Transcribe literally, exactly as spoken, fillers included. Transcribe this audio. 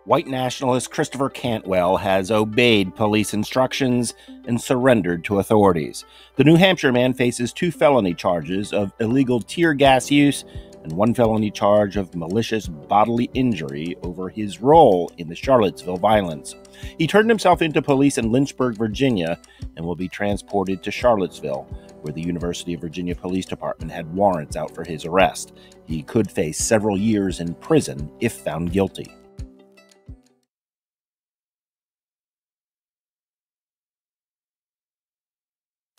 White nationalist Christopher Cantwell has obeyed police instructions and surrendered to authorities. The New Hampshire man faces two felony charges of illegal tear gas use and one felony charge of malicious bodily injury over his role in the Charlottesville violence. He turned himself into police in Lynchburg, Virginia, and will be transported to Charlottesville, where the University of Virginia Police Department had warrants out for his arrest. He could face several years in prison if found guilty.